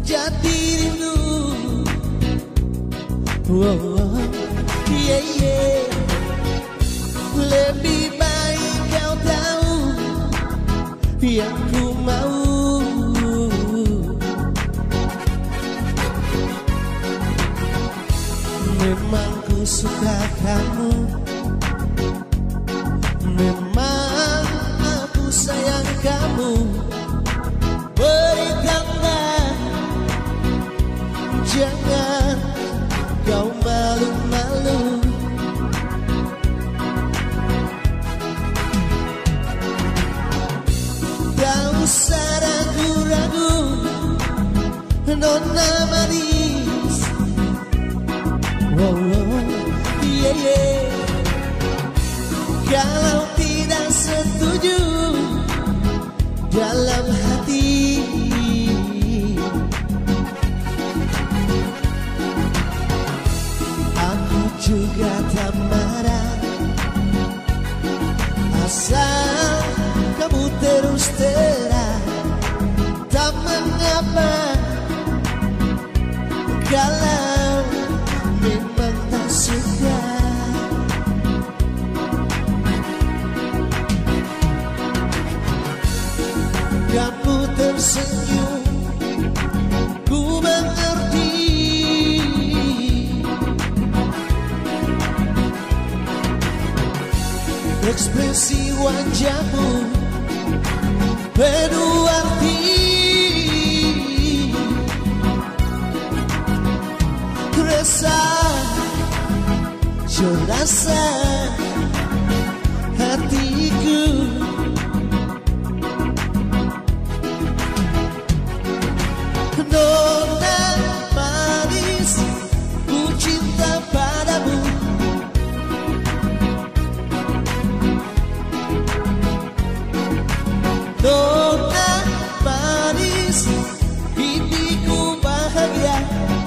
jati rindu. Oh, yeah, yeah. Lebih baik kau tahu yang ku mau. Memang ku suka kamu, memang aku sayang kamu. Berikanlah, jangan kau malu-malu. Tak usah ragu-ragu, nona manis. Oh, oh, yeah, yeah. Kalau tidak setuju dalam hati, aku juga tak marah, asal kamu terus terang. Tak mengapa kalau memang tak suka. Kamu tersenyum, ku mengerti. Ekspresi wajahmu penuh arti. Rasa, rasa hatiku. Nona manis, ku cinta padamu. Nona manis, ini ku bahagia.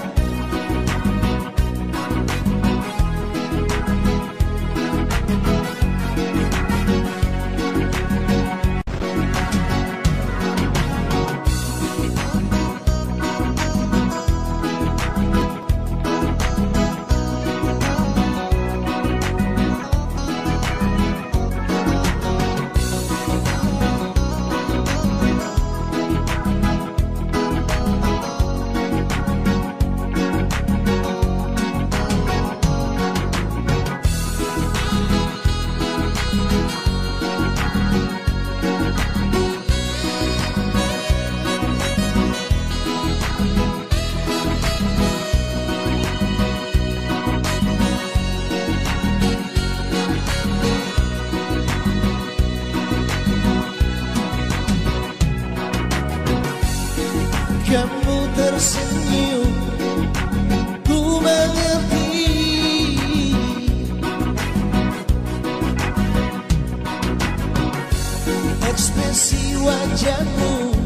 Kamu tersenyum, ku mengerti. Ekspresi wajahmu